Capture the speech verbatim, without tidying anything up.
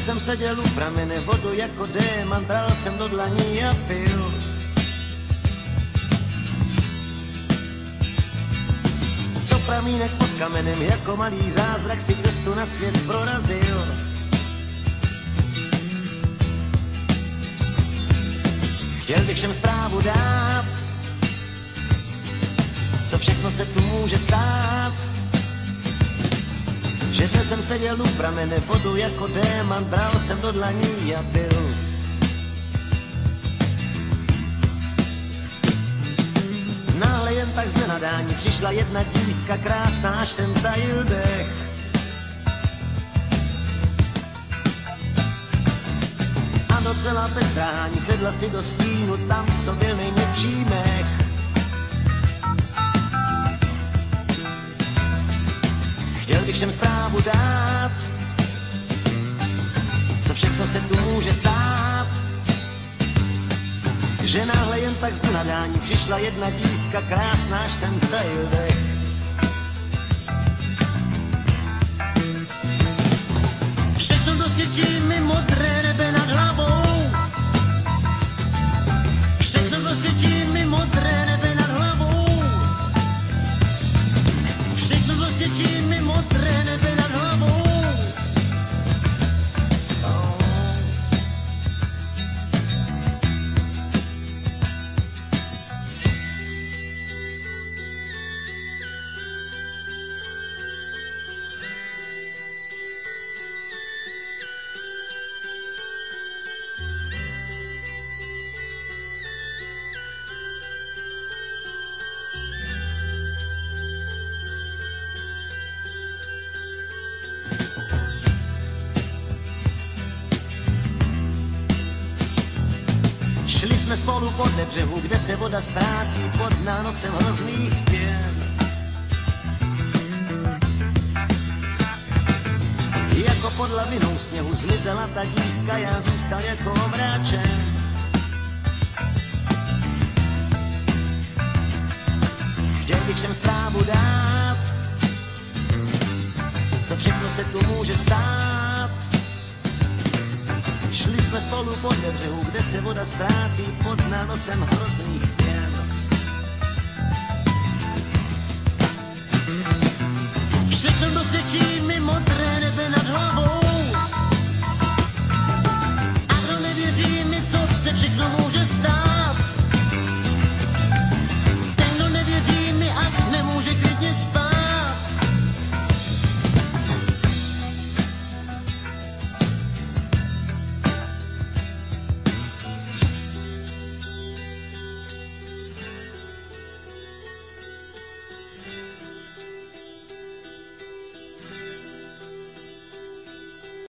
jsem seděl u pramene, vodu jako démon bral jsem do dlaní a pil. Do pramínek pod kamenem jako malý zázrak si cestu na svět prorazil. Chtěl bych všem zprávu dát, co všechno se tu může stát. Že dnes jsem seděl u pramene, vodu jako démon bral jsem do dlaní a pil. Náhle jen tak z nenadání přišla jedna dívka krásná, až jsem tajil dech. A docela bez zdrání sedla si do stínu tam, co byl nejměkčí mech. Chtěl bych všem zprávu dát, co všechno se tu může stát. Že náhle jen tak z nadání přišla jedna dívka krásná, až jsem tajil dech. Všechno dosvědčí mi modré nebe nad hlavou. Všechno dosvědčí mi modré nebe nad hlavou. Všechno dosvědčí mi modré nebe nad hlavou. Šli jsme spolu podle břehu, kde se voda ztrácí pod nánosem hrozných pěn. Jako pod lavinou sněhu zmizela ta dívka, já zůstal jako omráčen. Chtěl bych všem zprávu dát, co všechno se tu může stát. Šli jsme spolu podle břehu, kde se voda ztrácí pod nánosem hrozných pěn. Všechno dosvědčí mi modré